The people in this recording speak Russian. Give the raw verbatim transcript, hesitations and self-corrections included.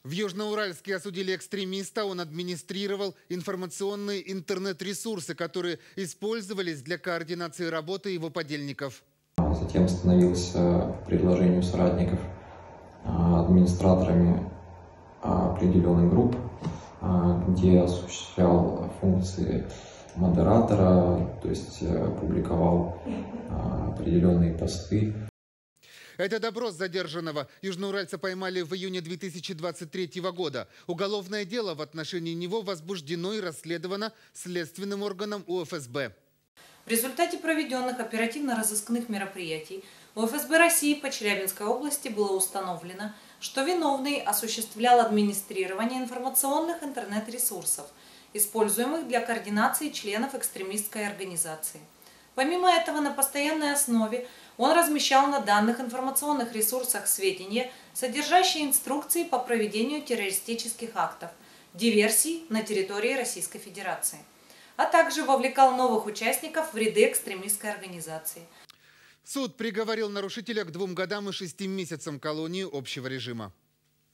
В Южноуральске осудили экстремиста. Он администрировал информационные интернет-ресурсы, которые использовались для координации работы его подельников. Затем становился по предложению соратников администраторами определенных групп, где осуществлял функции модератора, то есть публиковал определенные посты. Это допрос задержанного. Южноуральца поймали в июне две тысячи двадцать третьего года. Уголовное дело в отношении него возбуждено и расследовано следственным органом У Эф Эс Бэ. В результате проведенных оперативно-розыскных мероприятий у Эф Эс Бэ России по Челябинской области было установлено, что виновный осуществлял администрирование информационных интернет-ресурсов, используемых для координации членов экстремистской организации. Помимо этого, на постоянной основе он размещал на данных информационных ресурсах сведения, содержащие инструкции по проведению террористических актов, диверсий на территории Российской Федерации, а также вовлекал новых участников в ряды экстремистской организации. Суд приговорил нарушителя к двум годам и шести месяцам колонии общего режима.